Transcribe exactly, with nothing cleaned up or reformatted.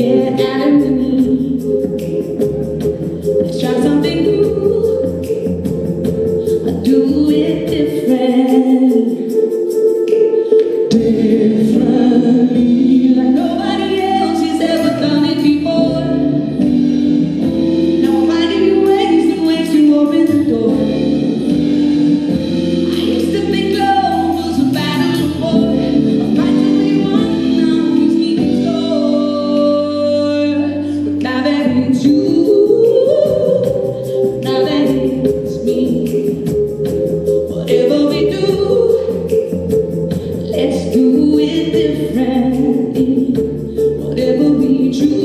get out of me. Let's try something new. I'll do it differently. Differently, like nobody else has ever done it before. Now I'm finding new ways, new ways to open the door. I used to think love was a battle of war. A fight till we won, now keeps me in store. But now that it's you, now that it's me, whatever we do, let's do it differently. Whatever we choose.